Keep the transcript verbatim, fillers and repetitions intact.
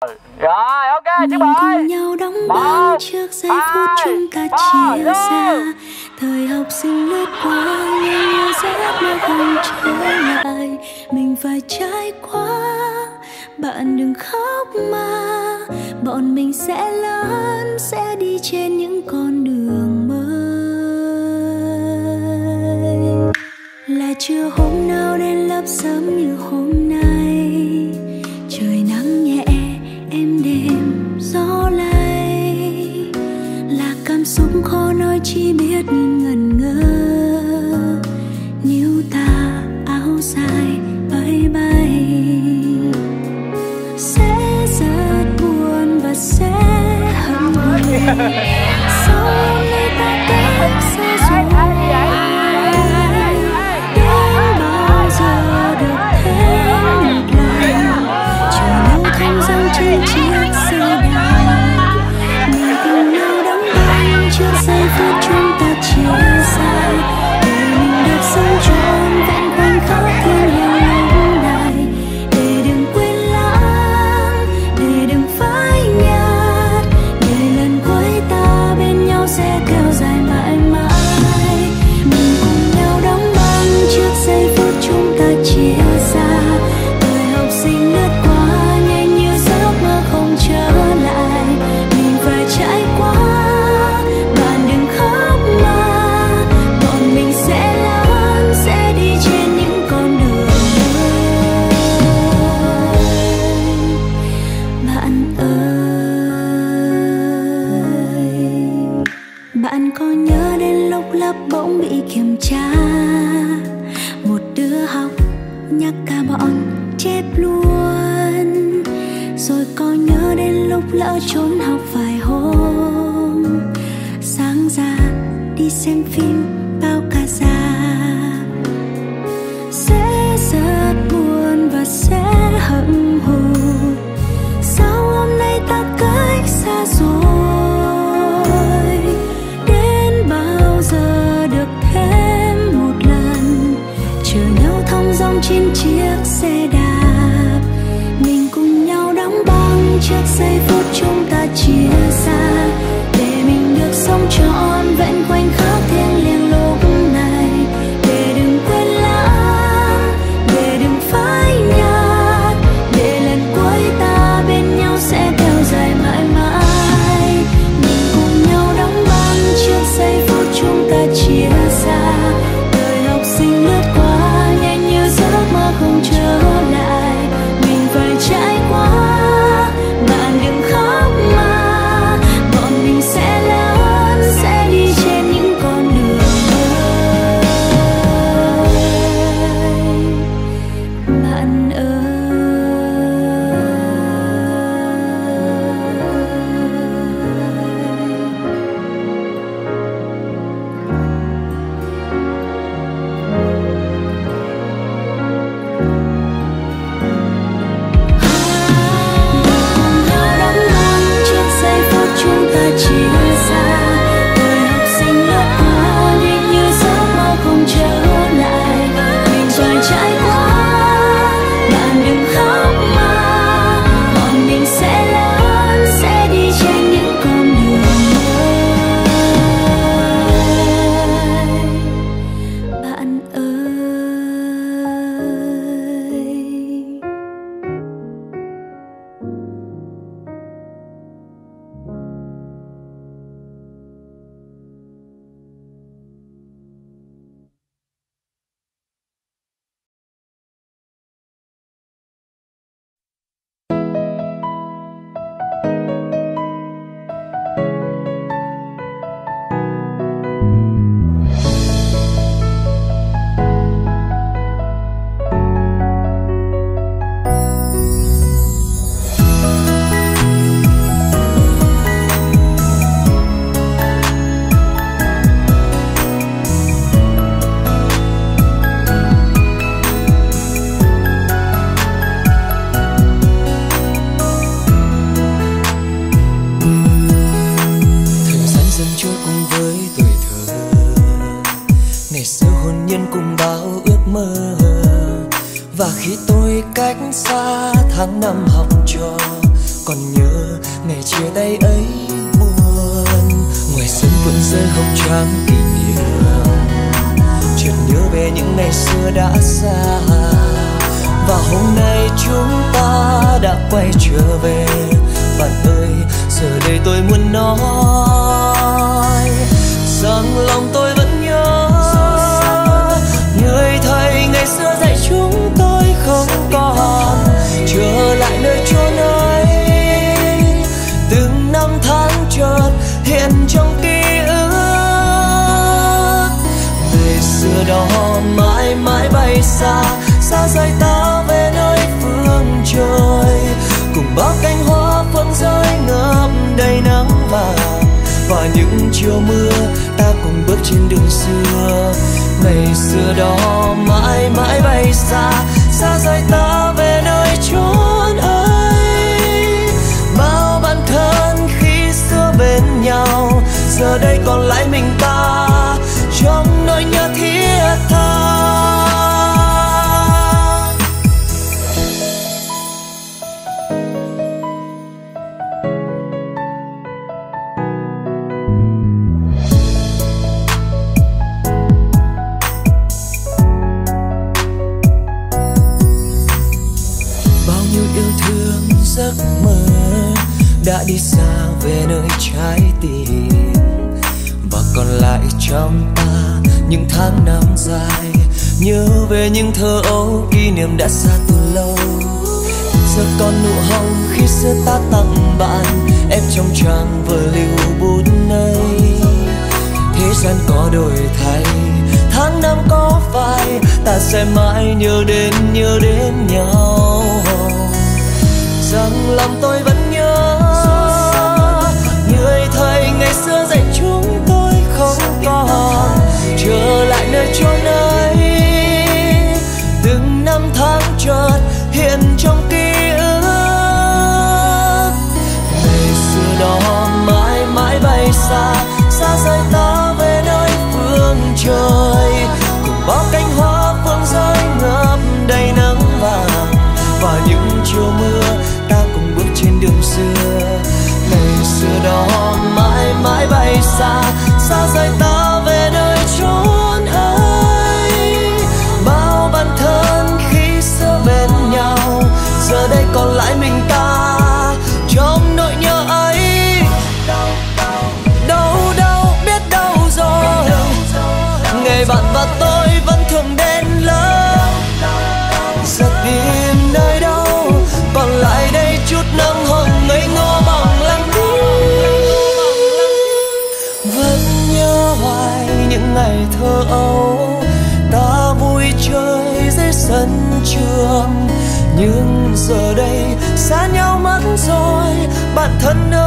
Rồi ok, chuẩn mình bị. cùng nhau đóng băng trước giây phút chúng ta chia xa. Thời học sinh lướt qua nhưng như giấc mơ không trở lại. Mình phải trải qua, bạn đừng khóc mà. Bọn mình sẽ lớn, sẽ đi trên những con đường mới. Là chưa hôm nào đến lớp sớm như hôm nay. Trời nắng nhẹ, êm đêm, gió lay. Là cảm xúc khó nói chỉ biết nhìn ngẩn ngơ. Níu ta áo dài bay bay. Sẽ rất buồn và sẽ hận người. Sau hôm nay ta cách xa rồi. Đến bao giờ được thêm một lần. Chiều lưu thông dòng trên chiếc xe đạp. Mình cùng nhau đóng băng trước giây phút chúng ta chia xa. Để mình được sống trọn vẹn khoảnh khắc thiêng liêng lúc này. Để đừng quên lãng, để đừng phai nhạt. Để lần cuối ta bên nhau sẽ kéo dài mãi mãi. Mình cùng nhau đóng băng trước giây phút chúng ta chia xa. Thời học sinh lướt qua nhanh như giấc mơ không trở lại. Mình phải trải qua, bạn đừng khóc mà. Bọn mình sẽ lớn, sẽ đi trên những con đường mới. Bạn ơi, bạn có nhớ đến lúc lớp bỗng bị kiểm tra. Một đứa học nhắc cả bọn chép luôn. Rồi có nhớ đến lúc lỡ trốn học vài hôm. Sáng ra đi xem phim bao cả rạp. Sẽ rất buồn và sẽ hận hụt. Sao hôm nay ta cách xa rồi. Đến bao giờ được thêm một lần. Chờ nhau thong dong trên chiếc xe đạp. Mình cùng nhau đóng băng trước giây phút chúng ta chia xa. Để mình được sống trọn vẹn khoảnh khắc thiêng liêng lúc này. Để đừng quên lãng, để đừng phai nhạt. Để lần cuối ta bên nhau sẽ kéo dài mãi mãi. Mình cùng nhau đóng băng trước giây phút chúng ta chia xa. Đời học sinh lướt qua nhanh như giấc mơ không trở lại. Mình phải trải qua, bạn đừng khóc mà. Bọn mình sẽ lớn, sẽ đi trên những con đường mới. Bạn ơi. Cùng nhau đóng băng trước giây phút chúng ta chia xa. Đời học sinh lướt qua nhanh như giấc mơ không trở lại. Mình phải trải qua, bạn đừng khóc mà. Bọn mình sẽ lớn, sẽ đi trên những con đường mới. Bạn ơi. Và khi tôi cách xa tháng năm học trò, còn chia tay ấy buồn. Ngoài sân vẫn rơi hồng trắng kỷ niệm, chợt nhớ về những ngày xưa đã xa. Và hôm nay chúng ta đã quay trở về. Bạn ơi, giờ đây tôi muốn nói rằng lòng tôi vẫn nhớ người thầy ngày xưa dạy chúng tôi không còn trở lại nơi chốn ấy. Từng năm tháng chợt hiện trong ký ức, ngày xưa đó mãi mãi bay xa, xa rời ta về nơi phương trời. Cùng bao cánh hoa phượng rơi ngập đầy nắng vàng, và những chiều mưa ta cùng bước trên đường xưa. Ngày xưa đó mãi mãi bay xa, xa rời ta về nơi chốn ấy. Bao bạn thân khi xưa bên nhau, giờ đây còn lại mình ta trong nỗi nhớ thiết tha. Giấc mơ đã đi xa về nơi trái tim, và còn lại trong ta những tháng năm dài. Nhớ về những thơ ấu, kỷ niệm đã xa từ lâu. Giờ còn nụ hồng khi xưa ta tặng bạn, ép trong trang vở lưu bút này. Thế gian có đổi thay, tháng năm có phai, ta sẽ mãi nhớ đến nhớ đến nhau. Rằng lòng tôi vẫn nhớ người thầy ngày xưa dạy chúng tôi không còn trở lại nơi chốn ấy. Từng năm tháng chợt hiện trong ký ức, ngày xưa đó mãi mãi bay xa, xa rời ta về nơi phương trời. Cùng bao cánh hoa phương rơi ngập đầy nắng vàng, và những chiều mưa ta cùng bước trên đường xưa. Ngày xưa đó mãi mãi bay xa, xa rời ta về nơi chốn ấy. Bao bạn thân khi xưa bên nhau, giờ đây còn lại mình ta trong nỗi nhớ ấy. Đâu đâu biết đâu rồi, ngày bạn và tôi vẫn thường đến lớp. Giờ tìm nơi đâu còn lại đây chút nắng hồng ngây ngô bằng lặng tiếng. Vẫn nhớ hoài những ngày thơ ấu, ta vui chơi dưới sân trường. Nhưng giờ đây xa nhau mất rồi, bạn thân ơi